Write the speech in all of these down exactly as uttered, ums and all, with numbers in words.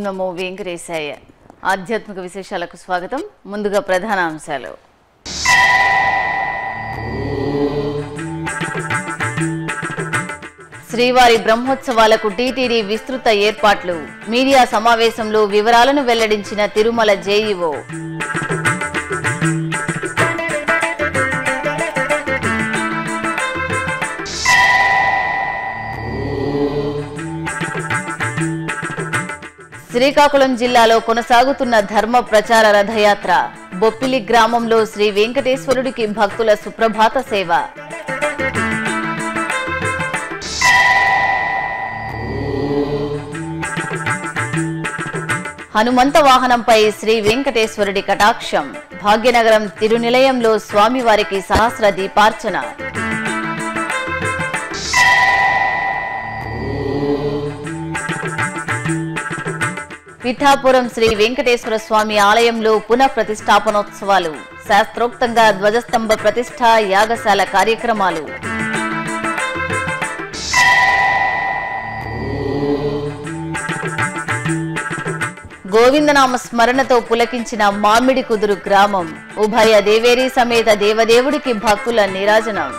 నమో వెంకటేశాయ. ఆధ్యాత్మిక విశేషాలకు స్వాగతం. ముందుగా ప్రధాన అంశాలు. శ్రీవారి బ్రహ్మోత్సవాలకు టీటీడీ విస్తృత ఏర్పాట్లు. మీడియా సమావేశంలో వివరాలను వెల్లడించిన తిరుమల జేఈఓ. శ్రీకాకుళం జిల్లాలో కొనసాగుతున్న ధర్మ ప్రచార రథయాత్ర. బొప్పిలి గ్రామంలో శ్రీ వెంకటేశ్వరుడికి భక్తుల సుప్రభాత సేవ. హనుమంత వాహనంపై శ్రీ వెంకటేశ్వరుడి కటాక్షం. భాగ్యనగరం తిరునిలయంలో స్వామివారికి సహస్ర దీపార్చన. పిఠాపురం శ్రీ వెంకటేశ్వర స్వామి ఆలయంలో పునః ప్రతిష్టాపనోత్సవాలు. శాస్త్రోక్తంగా ధ్వజస్తంభ ప్రతిష్ఠ, యాగశాల కార్యక్రమాలు. గోవిందనామ స్మరణతో పులకించిన మామిడి కుదురు గ్రామం. ఉభయ దేవేరీ సమేత దేవదేవుడికి భక్తుల నీరాజనం.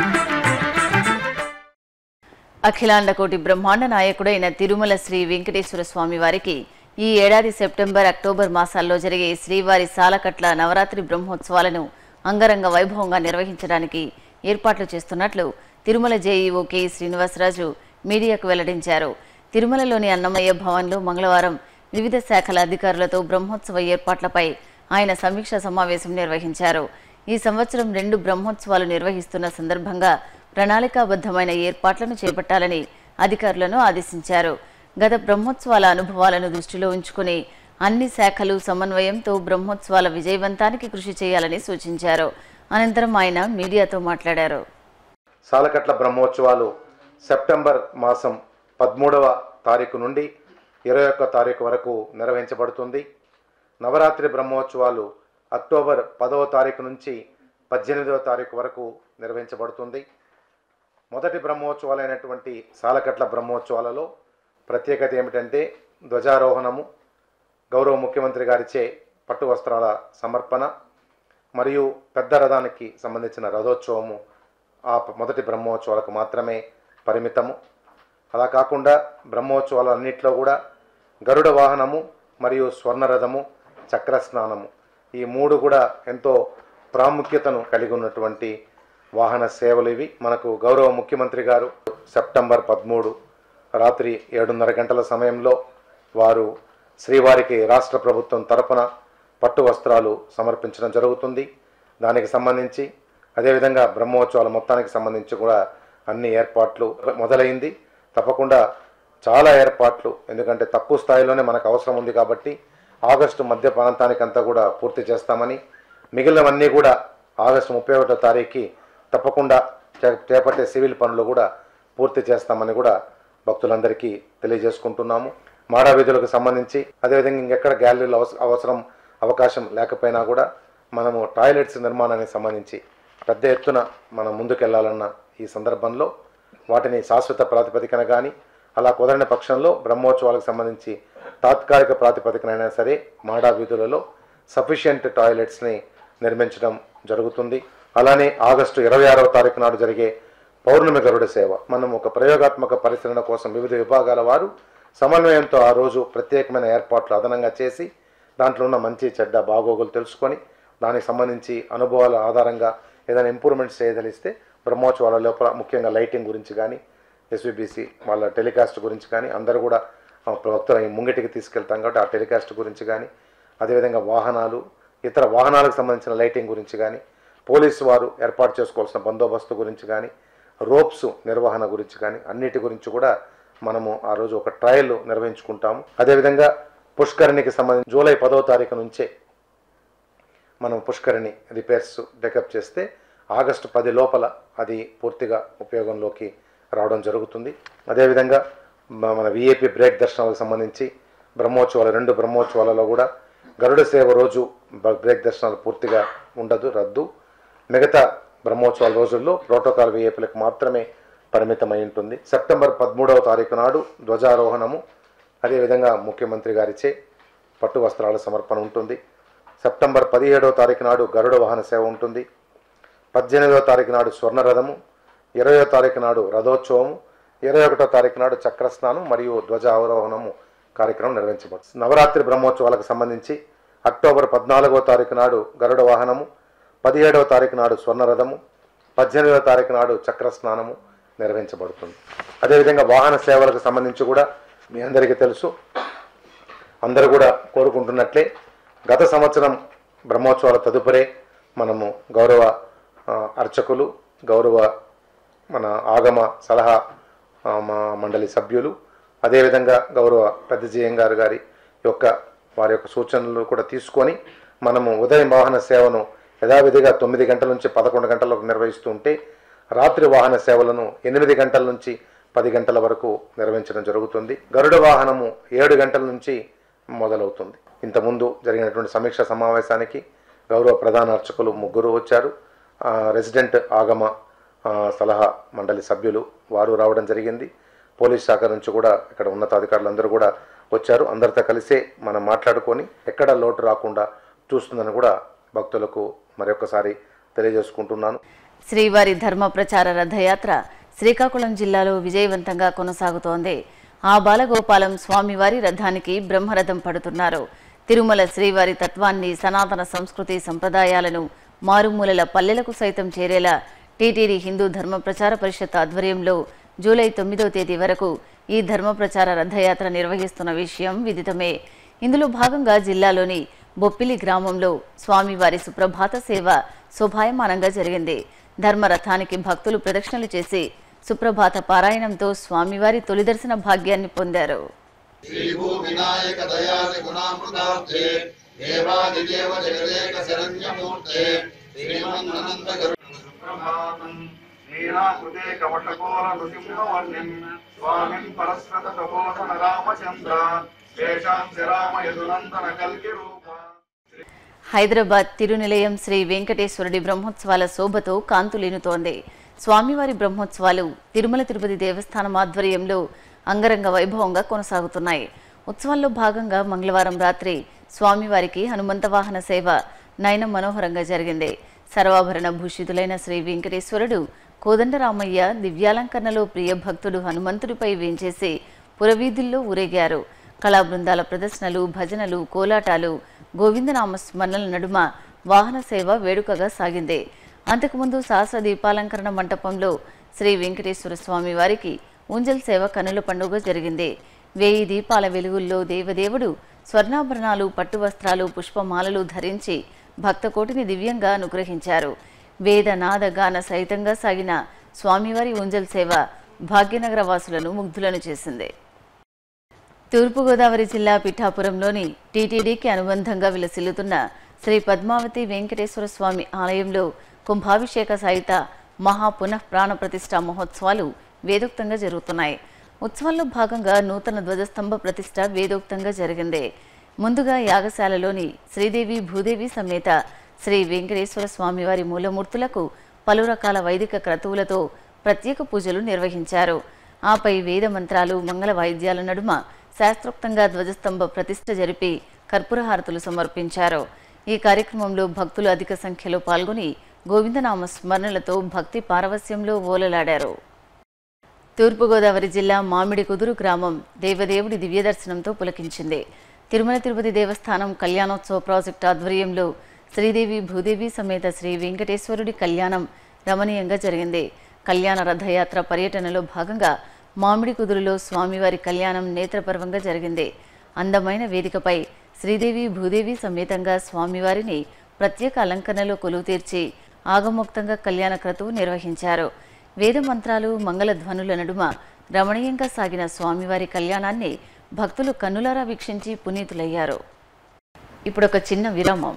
అఖిలాండ కోటి బ్రహ్మాండ నాయకుడైన తిరుమల శ్రీ వెంకటేశ్వర స్వామి వారికి ఈ ఏడాది సెప్టెంబర్, అక్టోబర్ మాసాల్లో జరిగే శ్రీవారి సాలకట్ల నవరాత్రి బ్రహ్మోత్సవాలను అంగరంగ వైభవంగా నిర్వహించడానికి ఏర్పాట్లు చేస్తున్నట్లు తిరుమల జేఈఓ కె శ్రీనివాసరాజు మీడియాకు వెల్లడించారు. తిరుమలలోని అన్నమయ్య భవన్లో మంగళవారం వివిధ శాఖల అధికారులతో బ్రహ్మోత్సవ ఏర్పాట్లపై ఆయన సమీక్షా సమావేశం నిర్వహించారు. ఈ సంవత్సరం రెండు బ్రహ్మోత్సవాలు నిర్వహిస్తున్న సందర్భంగా ప్రణాళికాబద్ధమైన ఏర్పాట్లను చేపట్టాలని అధికారులను ఆదేశించారు. గత బ్రహ్మోత్సవాల అనుభవాలను దృష్టిలో ఉంచుకుని అన్ని శాఖలు సమన్వయంతో బ్రహ్మోత్సవాల విజయవంతానికి కృషి చేయాలని సూచించారు. అనంతరం ఆయన మీడియాతో మాట్లాడారు. సాలకట్ల బ్రహ్మోత్సవాలు సెప్టెంబర్ మాసం పదమూడవ తారీఖు నుండి ఇరవై ఒక్క తారీఖు వరకు నిర్వహించబడుతుంది. నవరాత్రి బ్రహ్మోత్సవాలు అక్టోబర్ పదవ తారీఖు నుంచి పద్దెనిమిదవ తారీఖు వరకు నిర్వహించబడుతుంది. మొదటి బ్రహ్మోత్సవాలైనటువంటి సాలకట్ల బ్రహ్మోత్సవాలలో ప్రత్యేకత ఏమిటంటే ధ్వజారోహణము, గౌరవ ముఖ్యమంత్రి గారిచే పట్టు వస్త్రాల సమర్పణ మరియు పెద్ద రథానికి సంబంధించిన రథోత్సవము ఆ మొదటి బ్రహ్మోత్సవాలకు మాత్రమే పరిమితము. అలా కాకుండా బ్రహ్మోత్సవాలన్నింటిలో కూడా గరుడ వాహనము మరియు స్వర్ణరథము, చక్ర స్నానము ఈ మూడు కూడా ఎంతో ప్రాముఖ్యతను కలిగి ఉన్నటువంటి వాహన సేవలు ఇవి. మనకు గౌరవ ముఖ్యమంత్రి గారు సెప్టెంబర్ పదమూడు రాత్రి ఏడున్నర గంటల సమయంలో వారు శ్రీవారికి రాష్ట్ర ప్రభుత్వం తరపున పట్టు వస్త్రాలు సమర్పించడం జరుగుతుంది. దానికి సంబంధించి అదేవిధంగా బ్రహ్మోత్సవాల మొత్తానికి సంబంధించి కూడా అన్ని ఏర్పాట్లు మొదలైంది. తప్పకుండా చాలా ఏర్పాట్లు, ఎందుకంటే తక్కువ స్థాయిలోనే మనకు అవసరం ఉంది కాబట్టి ఆగస్టు మధ్య ప్రాంతానికంతా కూడా పూర్తి చేస్తామని, మిగిలినవన్నీ కూడా ఆగస్టు ముప్పై ఒకటో తారీఖుకి తప్పకుండా చేపట్టే సివిల్ పనులు కూడా పూర్తి చేస్తామని కూడా భక్తులందరికీ తెలియజేసుకుంటున్నాము. మాడా వీధులకు సంబంధించి అదేవిధంగా ఇంకెక్కడ గ్యాలరీలు అవసరం అవకాశం లేకపోయినా కూడా మనము టాయిలెట్స్ నిర్మాణానికి సంబంధించి పెద్ద ఎత్తున మనం ముందుకెళ్లాలన్న ఈ సందర్భంలో వాటిని శాశ్వత ప్రాతిపదికన కానీ అలా కుదరని పక్షంలో బ్రహ్మోత్సవాలకు సంబంధించి తాత్కాలిక ప్రాతిపదికనైనా సరే మాడా వీధులలో సఫిషియంట్ టాయిలెట్స్ని నిర్మించడం జరుగుతుంది. అలానే ఆగస్టు ఇరవై ఆరవ తారీఖు నాడు జరిగే పౌర్ణమి గరుడ సేవ మనం ఒక ప్రయోగాత్మక పరిశీలన కోసం వివిధ విభాగాల వారు సమన్వయంతో ఆ రోజు ప్రత్యేకమైన ఏర్పాట్లు అదనంగా చేసి దాంట్లో ఉన్న మంచి చెడ్డ బాగోగులు తెలుసుకొని దానికి సంబంధించి అనుభవాల ఆధారంగా ఏదైనా ఇంప్రూవ్మెంట్స్ చేయదలిస్తే బ్రహ్మోత్సవాల లోపల ముఖ్యంగా లైటింగ్ గురించి కానీ ఎస్వీబీసీ వాళ్ళ టెలికాస్ట్ గురించి కానీ అందరూ కూడా భక్తుల ముంగిటికి తీసుకెళ్తాం కాబట్టి ఆ టెలికాస్ట్ గురించి కానీ అదేవిధంగా వాహనాలు ఇతర వాహనాలకు సంబంధించిన లైటింగ్ గురించి కానీ పోలీసు వారు ఏర్పాటు చేసుకోవాల్సిన బందోబస్తు గురించి కానీ రోప్స్ నిర్వహణ గురించి కానీ అన్నిటి గురించి కూడా మనము ఆ రోజు ఒక ట్రయల్ నిర్వహించుకుంటాము. అదేవిధంగా పుష్కరిణికి సంబంధించి జూలై పదవ తారీఖు నుంచే మనం పుష్కరిణి రిపేర్స్ డెకప్ చేస్తే ఆగస్టు పది లోపల అది పూర్తిగా ఉపయోగంలోకి రావడం జరుగుతుంది. అదేవిధంగా మన విఐపి బ్రేక్ దర్శనాలకు సంబంధించి బ్రహ్మోత్సవాలు రెండు బ్రహ్మోత్సవాలలో కూడా గరుడ సేవ రోజు బ్రేక్ దర్శనాలు పూర్తిగా ఉండదు, రద్దు. మిగతా బ్రహ్మోత్సవాల రోజుల్లో ప్రోటోకాల్ విఐపీలకు మాత్రమే పరిమితమై ఉంటుంది. సెప్టెంబర్ పదమూడవ తారీఖు నాడు ధ్వజారోహణము, అదేవిధంగా ముఖ్యమంత్రి గారిచే పట్టు వస్త్రాల సమర్పణ ఉంటుంది. సెప్టెంబర్ పదిహేడవ తారీఖు నాడు గరుడ వాహన సేవ ఉంటుంది. పద్దెనిమిదవ తారీఖు నాడు స్వర్ణరథము, ఇరవయో తారీఖు నాడు రథోత్సవము, ఇరవై ఒకటో తారీఖు నాడు చక్రస్నానం మరియు ధ్వజ అవరోహణము కార్యక్రమం నిర్వహించబడుతుంది. నవరాత్రి బ్రహ్మోత్సవాలకు సంబంధించి అక్టోబర్ పద్నాలుగవ తారీఖు నాడు గరుడ వాహనము, పదిహేడవ తారీఖు నాడు స్వర్ణరథము, పద్దెనిమిదవ తారీఖు నాడు చక్రస్నానము నిర్వహించబడుతుంది. అదేవిధంగా వాహన సేవలకు సంబంధించి కూడా మీ అందరికీ తెలుసు, అందరూ కూడా కోరుకుంటున్నట్లే గత సంవత్సరం బ్రహ్మోత్సవాల తదుపరే మనము గౌరవ అర్చకులు, గౌరవ మన ఆగమ సలహా మండలి సభ్యులు, అదేవిధంగా గౌరవ పెద్ద జీఎం గారు గారి యొక్క వారి యొక్క సూచనలు కూడా తీసుకొని మనము ఉదయం వాహన సేవను యథావిధిగా తొమ్మిది గంటల నుంచి పదకొండు గంటలకు నిర్వహిస్తుంటే రాత్రి వాహన సేవలను ఎనిమిది గంటల నుంచి పది గంటల వరకు నిర్వహించడం జరుగుతుంది. గరుడ వాహనము ఏడు గంటల నుంచి మొదలవుతుంది. ఇంతకుముందు జరిగినటువంటి సమీక్ష సమావేశానికి గౌరవ ప్రధాన అర్చకులు ముగ్గురు వచ్చారు. రెసిడెంట్ ఆగమ సలహా మండలి సభ్యులు వారు రావడం జరిగింది. పోలీస్ శాఖ నుంచి కూడా ఇక్కడ ఉన్నతాధికారులు అందరూ కూడా వచ్చారు. అందరితో కలిసే మనం మాట్లాడుకొని ఎక్కడ లోటు రాకుండా చూస్తుందని కూడా భక్తులకు మరొకసారి తెలియజేసుకుంటున్నాను. శ్రీవారి ధర్మ ప్రచార రథయాత్ర శ్రీకాకుళం జిల్లాలో విజయవంతంగా కొనసాగుతోంది. ఆ బాలగోపాలం స్వామివారి రథానికి బ్రహ్మరథం పడుతున్నారు. తిరుమల శ్రీవారి తత్వాన్ని, సనాతన సంస్కృతి సంప్రదాయాలను మారుమూలల పల్లెలకు సైతం చేరేలా టీటీడీ హిందూ ధర్మ ప్రచార పరిషత్ ఆధ్వర్యంలో జూలై తొమ్మిదవ తేదీ వరకు ఈ ధర్మ ప్రచార రథయాత్ర నిర్వహిస్తున్న విషయం విదితమే. ఇందులో భాగంగా జిల్లాలోని బొప్పిలి గ్రామంలో స్వామివారి సుప్రభాత సేవ శోభాయమానంగా జరిగింది. ధర్మరథానికి భక్తులు ప్రదక్షిణలు చేసి సుప్రభాత పారాయణంతో స్వామివారి తొలి దర్శన భాగ్యాన్ని పొందారు. హైదరాబాద్ తిరునిలయం శ్రీ వెంకటేశ్వరుడి బ్రహ్మోత్సవాల శోభతో కాంతులీనుతోంది. స్వామివారి బ్రహ్మోత్సవాలు తిరుమల తిరుపతి దేవస్థానం ఆధ్వర్యంలో అంగరంగ వైభవంగా కొనసాగుతున్నాయి. ఉత్సవాల్లో భాగంగా మంగళవారం రాత్రి స్వామివారికి హనుమంత వాహన సేవ నయన మనోహరంగా జరిగింది. సర్వాభరణ భూషితులైన శ్రీ వెంకటేశ్వరుడు కోదండరామయ్య దివ్యాలంకరణలో ప్రియ భక్తుడు హనుమంతుడిపై వేంచేసి పురవీధుల్లో ఊరేగారు. కళా బృందాల ప్రదర్శనలు, భజనలు, కోలాటాలు, గోవిందనామ స్మరణల నడుమ వాహన సేవ వేడుకగా సాగింది. అంతకుముందు సహస్ర దీపాలంకరణ మంటపంలో శ్రీ వెంకటేశ్వర స్వామి వారికి ఊంజల్ సేవ కనుల పండుగ జరిగింది. వేయి దీపాల వెలుగుల్లో దేవదేవుడు స్వర్ణాభరణాలు, పట్టు వస్త్రాలు, పుష్పమాలలు ధరించి భక్తకోటిని దివ్యంగా అనుగ్రహించారు. వేద నాద గాన సహితంగా సాగిన స్వామివారి ఊంజల్ సేవ భాగ్యనగర వాసులను ముగ్ధులను చేసింది. తూర్పుగోదావరి జిల్లా పిఠాపురంలోని టీటీడీకి అనుబంధంగా విలసిల్లుతున్న శ్రీ పద్మావతి వెంకటేశ్వర స్వామి ఆలయంలో కుంభాభిషేక సహిత మహా పునః ప్రాణ ప్రతిష్ఠా మహోత్సవాలు వేదోక్తంగా జరుగుతున్నాయి. ఉత్సవాల్లో భాగంగా నూతన ధ్వజస్తంభ ప్రతిష్ఠ వేదోక్తంగా జరిగింది. ముందుగా యాగశాలలోని శ్రీదేవి భూదేవి సమేత శ్రీ వెంకటేశ్వర స్వామివారి మూలమూర్తులకు పలు రకాల వైదిక క్రతువులతో ప్రత్యేక పూజలు నిర్వహించారు. ఆపై వేద మంత్రాలు, మంగళ వాయిద్యాల నడుమ శాస్త్రోక్తంగా ధ్వజస్తంభ ప్రతిష్ఠ జరిపి కర్పూరహారతులు సమర్పించారు. ఈ కార్యక్రమంలో భక్తులు అధిక సంఖ్యలో పాల్గొని గోవిందనామ స్మరణలతో భక్తి పారవస్యంలో ఓలలాడారు. తూర్పుగోదావరి జిల్లా మామిడి కుదురు గ్రామం దేవదేవుడి దివ్యదర్శనంతో పులకించింది. తిరుమల తిరుపతి దేవస్థానం కళ్యాణోత్సవ ప్రాజెక్టు ఆధ్వర్యంలో శ్రీదేవి భూదేవి సమేత శ్రీ వెంకటేశ్వరుడి కళ్యాణం రమణీయంగా జరిగింది. కళ్యాణ రథయాత్ర పర్యటనలో భాగంగా మామిడి కుదురులో స్వామివారి కళ్యాణం నేత్రపర్వంగా జరిగింది. అందమైన వేదికపై శ్రీదేవి భూదేవి సమేతంగా స్వామివారిని ప్రత్యేక అలంకరణలో కొలువు తీర్చి ఆగమోక్తంగా కళ్యాణ క్రతువు నిర్వహించారు. వేద మంత్రాలు, మంగళ ధ్వనుల నడుమ రమణీయంగా సాగిన స్వామివారి కళ్యాణాన్ని భక్తులు కన్నులారా వీక్షించి పునీతులయ్యారు. ఇప్పుడొక చిన్న విరామం.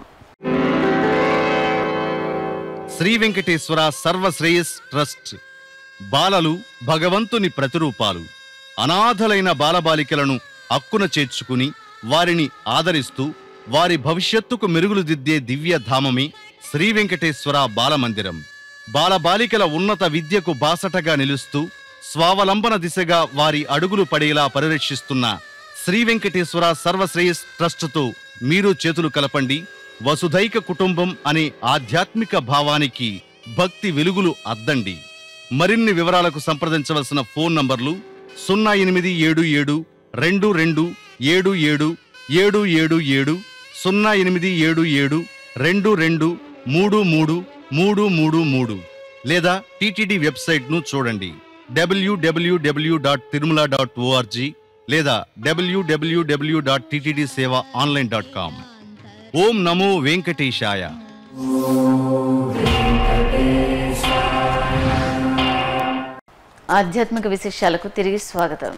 శ్రీ వెంకటేశ్వర సర్వశ్రేయస్ ట్రస్ట్ బాలలు భగవంతుని ప్రతిరూపాలు. అనాథలైన బాలబాలికలను అక్కున చేర్చుకుని వారిని ఆదరిస్తూ వారి భవిష్యత్తుకు మెరుగులు దిద్దే దివ్యధామమే శ్రీ వెంకటేశ్వర బాలమందిరం. బాలబాలికల ఉన్నత విద్యకు బాసటగా నిలుస్తూ స్వావలంబన దిశగా వారి అడుగులు పడేలా పరిరక్షిస్తున్న శ్రీ వెంకటేశ్వర సర్వశ్రేయస్ ట్రస్టుతో మీరు చేతులు కలపండి. వసుధైక కుటుంబం అనే ఆధ్యాత్మిక భావానికి భక్తి వెలుగులు అద్దండి. మరిన్ని వివరాలకు సంప్రదించవలసిన ఫోన్ నంబర్లు సున్నా ఎనిమిది ఏడు ఏడు రెండు రెండు ఏడు ఏడు ఏడు ఏడు ఏడు సున్నా ఎనిమిది ఏడు ఏడు రెండు రెండు మూడు మూడు మూడు మూడు మూడు లేదా టీటీడీ వెబ్సైట్ను చూడండి WWW dot Tirumala dot ORG లేదా WWW dot TTD Seva online dot com. ఓం నమో వెంకటేశాయ. ఆధ్యాత్మిక విశేషాలకు తిరిగి స్వాగతం.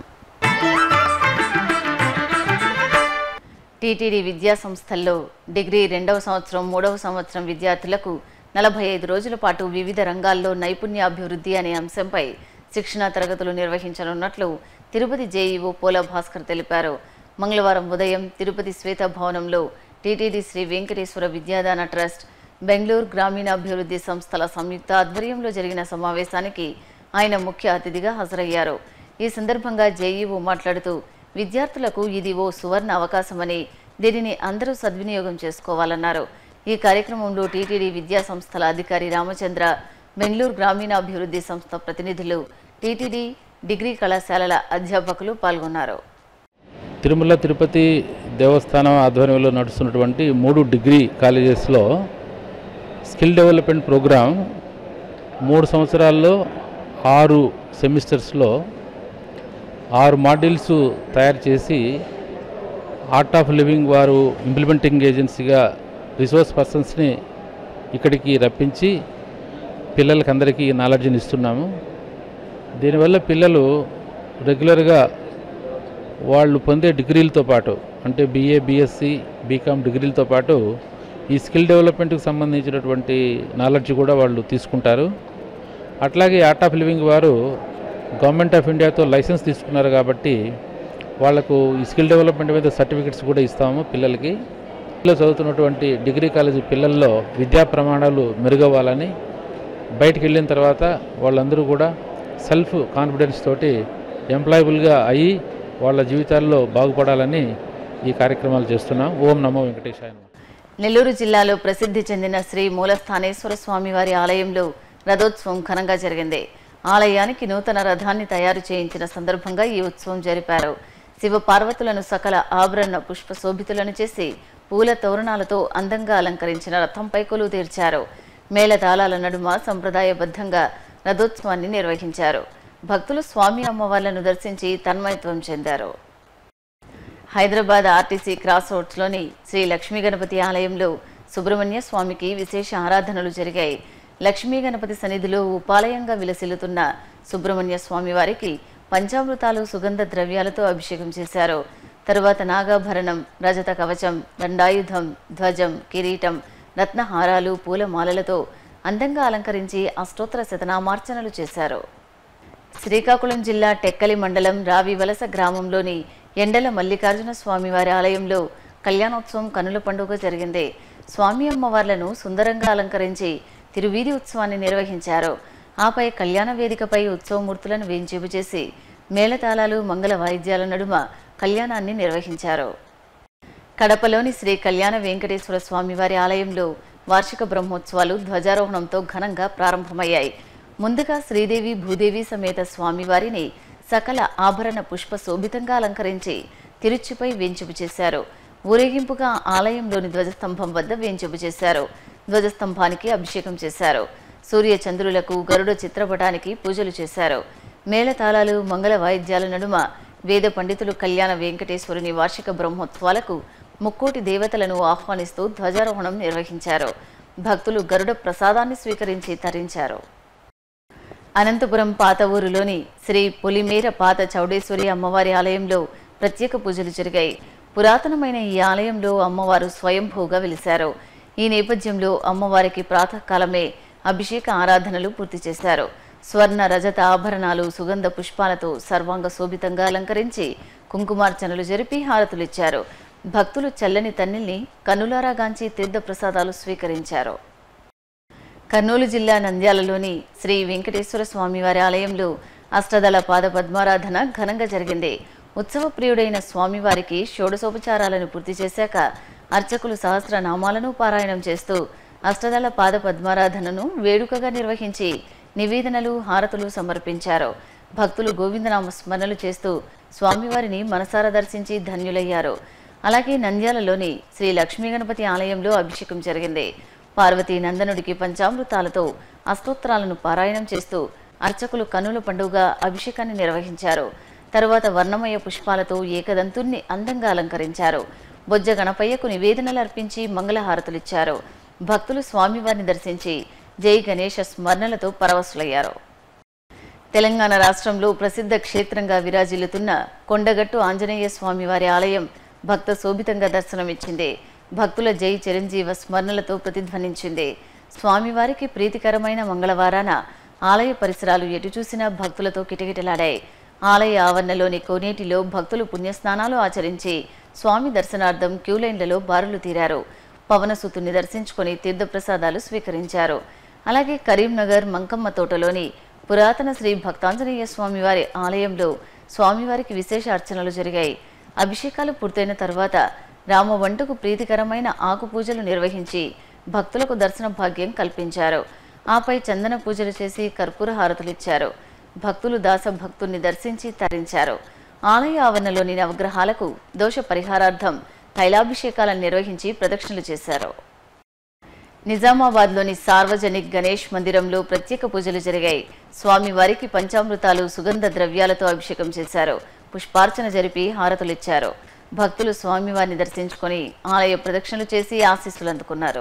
టీటీడీ విద్యా సంస్థల్లో డిగ్రీ రెండవ సంవత్సరం మూడవ సంవత్సరం విద్యార్థులకు నలభై ఐదు రోజుల పాటు వివిధ రంగాల్లో నైపుణ్యాభివృద్ధి అనే అంశంపై శిక్షణా తరగతులు నిర్వహించనున్నట్లు తిరుపతి జేఈఓ పోల భాస్కర్ తెలిపారు. మంగళవారం ఉదయం తిరుపతి శ్వేత భవనంలో టీటీడీ శ్రీ వెంకటేశ్వర విద్యాదాన ట్రస్ట్, బెంగళూరు గ్రామీణాభివృద్ధి సంస్థల సంయుక్త ఆధ్వర్యంలో జరిగిన సమావేశానికి ఆయన ముఖ్య అతిథిగా హాజరయ్యారు. ఈ సందర్భంగా జేఈఓ మాట్లాడుతూ విద్యార్థులకు ఇది ఓ సువర్ణ అవకాశమని, దీనిని అందరూ సద్వినియోగం చేసుకోవాలన్నారు. ఈ కార్యక్రమంలో టీటీడీ విద్యా సంస్థల అధికారి రామచంద్ర, బెంగళూరు గ్రామీణాభివృద్ధి సంస్థ ప్రతినిధులు, టీటీడీ డిగ్రీ కళాశాలల అధ్యాపకులు పాల్గొన్నారు. తిరుమల తిరుపతి దేవస్థానం ఆధ్వర్యంలో నడుస్తున్నటువంటి మూడు డిగ్రీ కాలేజెస్లో స్కిల్ డెవలప్మెంట్ ప్రోగ్రాం మూడు సంవత్సరాల్లో ఆరు సెమిస్టర్స్లో ఆరు మాడ్యూల్స్ తయారు చేసి ఆర్ట్ ఆఫ్ లివింగ్ వారు ఇంప్లిమెంటింగ్ ఏజెన్సీగా రిసోర్స్ పర్సన్స్ని ఇక్కడికి రప్పించి పిల్లలకి అందరికీ నాలెడ్జ్ని ఇస్తున్నాము. దీనివల్ల పిల్లలు రెగ్యులర్గా వాళ్ళు పొందే డిగ్రీలతో పాటు అంటే బీఏ, బీఎస్సీ, బీకామ్ డిగ్రీలతో పాటు ఈ స్కిల్ డెవలప్మెంట్కి సంబంధించినటువంటి నాలెడ్జ్ కూడా వాళ్ళు తీసుకుంటారు. అట్లాగే ఆర్ట్ ఆఫ్ లివింగ్ వారు గవర్నమెంట్ ఆఫ్ ఇండియాతో లైసెన్స్ తీసుకున్నారు కాబట్టి వాళ్లకు ఈ స్కిల్ డెవలప్మెంట్ మీద సర్టిఫికెట్స్ కూడా ఇస్తాము పిల్లలకి. పిల్లలు చదువుతున్నటువంటి డిగ్రీ కాలేజీ పిల్లల్లో విద్యా ప్రమాణాలు మెరుగవ్వాలని, బయటికి వెళ్ళిన తర్వాత వాళ్ళందరూ కూడా సెల్ఫ్ కాన్ఫిడెన్స్ తోటి ఎంప్లాయబుల్గా అయ్యి వాళ్ళ జీవితాల్లో బాగుపడాలని ఈ కార్యక్రమాలు చేస్తున్నాం. ఓం నమో వెంకటేశాయ. నెల్లూరు జిల్లాలో ప్రసిద్ధి చెందిన శ్రీ మూలస్థానేశ్వర స్వామి వారి ఆలయంలో రథోత్సవం ఘనంగా జరిగింది. ఆలయానికి నూతన రథాన్ని తయారు చేయించిన సందర్భంగా ఈ ఉత్సవం జరిపారు. శివ పార్వతులను సకల ఆభరణ పుష్ప శోభితులను చేసి పూల తోరణాలతో అందంగా అలంకరించిన రథంపై కొలువు తీర్చారు. మేళతాళాల నడుమ సంప్రదాయబద్ధంగా రథోత్సవాన్ని నిర్వహించారు. భక్తులు స్వామి అమ్మవార్లను దర్శించి తన్మయత్వం చెందారు. హైదరాబాద్ ఆర్టీసీ క్రాస్ రోడ్స్లోని శ్రీ లక్ష్మీ గణపతి ఆలయంలో సుబ్రహ్మణ్య స్వామికి విశేష ఆరాధనలు జరిగాయి. లక్ష్మీ గణపతి సన్నిధిలో ఉపాలయంగా విలసిల్లుతున్న సుబ్రహ్మణ్య స్వామి వారికి పంచామృతాలు, సుగంధ ద్రవ్యాలతో అభిషేకం చేశారు. తరువాత నాగాభరణం, రజత కవచం, దండాయుధం, ధ్వజం, కిరీటం, రత్నహారాలు, పూలమాలలతో అందంగా అలంకరించి అష్టోత్తర శతనామార్చనలు చేశారు. శ్రీకాకుళం జిల్లా టెక్కలి మండలం రావివలస గ్రామంలోని ఎండల మల్లికార్జున స్వామివారి ఆలయంలో కళ్యాణోత్సవం కనుల పండుగ జరిగింది. స్వామి అమ్మవార్లను సుందరంగా అలంకరించి తిరువీధి ఉత్సవాన్ని నిర్వహించారు. ఆపై కళ్యాణ వేదికపై ఉత్సవమూర్తులను వేంచేపు చేసి మేళతాళాలు, మంగళ వాయిద్యాల నడుమ కళ్యాణాన్ని నిర్వహించారు. కడపలోని శ్రీ కళ్యాణ వెంకటేశ్వర స్వామివారి ఆలయంలో వార్షిక బ్రహ్మోత్సవాలు ధ్వజారోహణంతో ఘనంగా ప్రారంభమయ్యాయి. ముందుగా శ్రీదేవి భూదేవి సమేత స్వామివారిని సకల ఆభరణ పుష్ప శోభితంగా అలంకరించి తిరుచిపై వేంచేపు చేశారు. ఊరేగింపుగా ఆలయంలోని ధ్వజస్తంభం వద్ద వేంచేపు చేశారు. ధ్వజస్తంభానికి అభిషేకం చేశారు. సూర్య చంద్రులకు, గరుడ చిత్రపటానికి పూజలు చేశారు. మేళతాళాలు, మంగళ వాయిద్యాల నడుమ వేద పండితులు కళ్యాణ వెంకటేశ్వరుని వార్షిక బ్రహ్మోత్సవాలకు ముక్కోటి దేవతలను ఆహ్వానిస్తూ ధ్వజారోహణం నిర్వహించారు. భక్తులు గరుడ ప్రసాదాన్ని స్వీకరించి తరించారు. అనంతపురం పాత ఊరులోని శ్రీ పొలిమేర పాత చౌడేశ్వరి అమ్మవారి ఆలయంలో ప్రత్యేక పూజలు జరిగాయి. పురాతనమైన ఈ ఆలయంలో అమ్మవారు స్వయంభూగా వెలిశారు. ఈ నేపథ్యంలో అమ్మవారికి ప్రాతకాలమే అభిషేక ఆరాధనలు పూర్తి చేశారు. స్వర్ణ రజత ఆభరణాలు, సుగంధ పుష్పాలతో సర్వాంగ శోభితంగా అలంకరించి కుంకుమార్చనలు జరిపి హారతులిచ్చారు. భక్తులు చల్లని తన్నిల్ని కన్నులారాగాంచి తీర్థ ప్రసాదాలు స్వీకరించారు. కర్నూలు జిల్లా నంద్యాలలోని శ్రీ వెంకటేశ్వర స్వామివారి ఆలయంలో అష్టదళ పాద పద్మారాధన ఘనంగా జరిగింది. ఉత్సవ ప్రియుడైన స్వామివారికి షోడశోపచారాలను పూర్తి చేశాక అర్చకులు సహస్రనామాలను పారాయణం చేస్తూ అష్టదళ పాద పద్మారాధనను వేడుకగా నిర్వహించి నివేదనలు హారతులు సమర్పించారు. భక్తులు గోవిందనామ స్మరణలు చేస్తూ స్వామివారిని మనసారా దర్శించి ధన్యులయ్యారు. అలాగే నంద్యాలలోని శ్రీ లక్ష్మీ గణపతి ఆలయంలో అభిషేకం జరిగింది. పార్వతీ నందనుడికి పంచామృతాలతో అష్టోత్తరాలను పారాయణం చేస్తూ అర్చకులు కన్నుల పండుగ అభిషేకాన్ని నిర్వహించారు. తరువాత వర్ణమయ పుష్పాలతో ఏకదంతుణ్ణి అందంగా అలంకరించారు. బొజ్జ గణపయ్యకు నివేదనలు అర్పించి మంగళహారతులిచ్చారు. భక్తులు స్వామివారిని దర్శించి జై గణేశ స్మరణలతో పరవశులయ్యారు. తెలంగాణ రాష్ట్రంలో ప్రసిద్ధ క్షేత్రంగా విరాజిల్లుతున్న కొండగట్టు ఆంజనేయ స్వామివారి ఆలయం భక్త శోభితంగా దర్శనమిచ్చింది. భక్తుల జై చిరంజీవ స్మరణలతో ప్రతిధ్వనించింది. స్వామివారికి ప్రీతికరమైన మంగళవారాన ఆలయ పరిసరాలు ఎటు చూసినా భక్తులతో కిటకిటలాడాయి. ఆలయ ఆవరణలోని కోనేటిలో భక్తులు పుణ్యస్నానాలు ఆచరించి స్వామి దర్శనార్థం క్యూలైన్లలో బారులు తీరారు. పవనసుతుని దర్శించుకుని తీర్థప్రసాదాలు స్వీకరించారు. అలాగే కరీంనగర్ మంకమ్మ తోటలోని పురాతన శ్రీ భక్తాంజనేయ స్వామివారి ఆలయంలో స్వామివారికి విశేష అర్చనలు జరిగాయి. అభిషేకాలు పూర్తయిన తర్వాత రామవంటకు ప్రీతికరమైన ఆకు పూజలు నిర్వహించి భక్తులకు దర్శన భాగ్యం కల్పించారు. ఆపై చందన పూజలు చేసి కర్పూర హారతులిచ్చారు. భక్తులు దాస భక్తుల్ని దర్శించి తరించారు. ఆలయ ఆవరణలోని నవగ్రహాలకు దోష పరిహారార్థం తైలాభిషేకాలను నిర్వహించి ప్రదక్షిణలు చేశారు. నిజామాబాద్లోని సార్వజనిక్ గణేష్ మందిరంలో ప్రత్యేక పూజలు జరిగాయి. స్వామివారికి పంచామృతాలు సుగంధ ద్రవ్యాలతో అభిషేకం చేశారు. పుష్పార్చన జరిపి హారతులిచ్చారు. భక్తులు స్వామివారిని దర్శించుకొని ఆలయ ప్రదక్షిణలు చేసి ఆశీస్సులు అందుకున్నారు.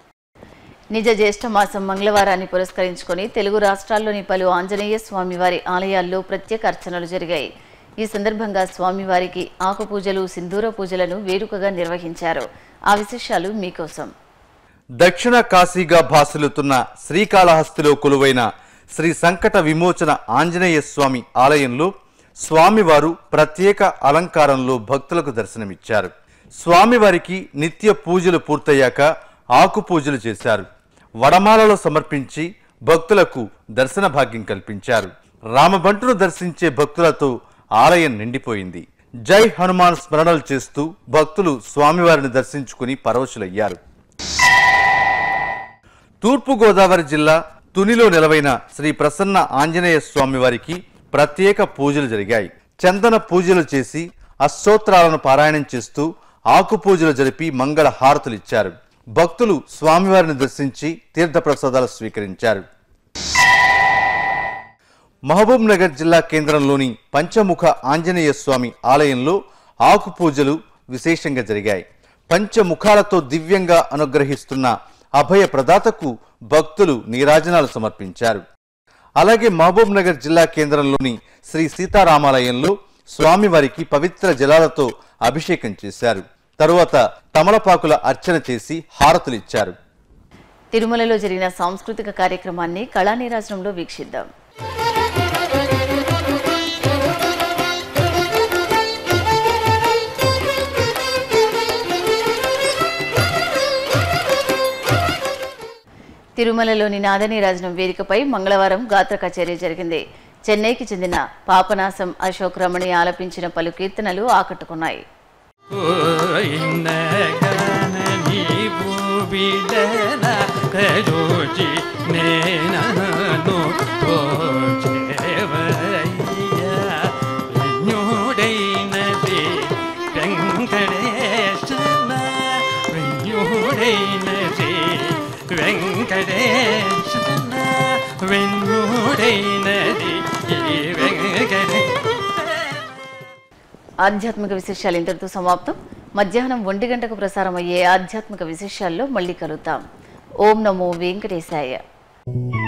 నిజ జ్యేష్ఠ మాసం మంగళవారాన్ని పురస్కరించుకొని తెలుగు రాష్ట్రాల్లోని పలు ఆంజనేయ స్వామివారి ఆలయాల్లో ప్రత్యేక అర్చనలు జరిగాయి. ఈ సందర్భంగా స్వామివారికి ఆకు పూజలు సింధూర పూజలను వేడుకగా నిర్వహించారు. ఆ విశేషాలు మీకోసం. దక్షిణ కాశీగా భాసిల్లుతున్న శ్రీకాళహస్తిలో కొలువైన శ్రీ సంకట విమోచన ఆంజనేయ స్వామి ఆలయంలో స్వామివారు ప్రత్యేక అలంకారంలో భక్తులకు దర్శనమిచ్చారు. స్వామివారికి నిత్య పూజలు పూర్తయ్యాక ఆకు పూజలు చేశారు. వడమాలలో సమర్పించి భక్తులకు దర్శన భాగ్యం కల్పించారు. రామబంటును దర్శించే భక్తులతో ఆలయం నిండిపోయింది. జై హనుమాన్ స్మరణలు చేస్తూ భక్తులు స్వామివారిని దర్శించుకుని పరవశులయ్యారు. తూర్పుగోదావరి జిల్లా తునిలో నెలవైన శ్రీ ప్రసన్న ఆంజనేయ స్వామివారికి ప్రత్యేక పూజలు జరిగాయి. చందన పూజలు చేసి అష్టోత్తరాలను పారాయణం చేస్తూ ఆకు పూజలు జరిపి మంగళ హారతులిచ్చారు. భక్తులు స్వామివారిని దర్శించి తీర్థప్రసాదాలు స్వీకరించారు. మహబూబ్ నగర్ జిల్లా కేంద్రంలోని పంచముఖ ఆంజనేయ స్వామి ఆలయంలో ఆకు పూజలు విశేషంగా జరిగాయి. పంచముఖాలతో దివ్యంగా అనుగ్రహిస్తున్న అభయ ప్రదాతకు భక్తులు నీరాజనాలు సమర్పించారు. అలాగే మహబూబ్ నగర్ జిల్లా కేంద్రంలోని శ్రీ సీతారామాలయంలో స్వామివారికి పవిత్ర జలాలతో అభిషేకం చేశారు. తరువాత తమలపాకుల అర్చన చేసి హారతులిచ్చారు. తిరుమలలో జరిగిన సాంస్కృతిక కార్యక్రమాన్ని కళానీరాజనంలో వీక్షిద్దాం. తిరుమలలోని నాదనీరాజనం వేదికపై మంగళవారం గాత్ర కచేరీ జరిగింది. చెన్నైకి చెందిన పాపనాశం అశోక్ రమణి ఆలపించిన పలు కీర్తనలు ఆకట్టుకున్నాయి. ఆధ్యాత్మిక విశేషాలు ఇంతటితో సమాప్తం. మధ్యాహ్నం ఒంటి గంటకు ప్రసారం అయ్యే ఆధ్యాత్మిక విశేషాల్లో మళ్ళీ కలుద్దాం. ఓం నమో వెంకటేశాయ.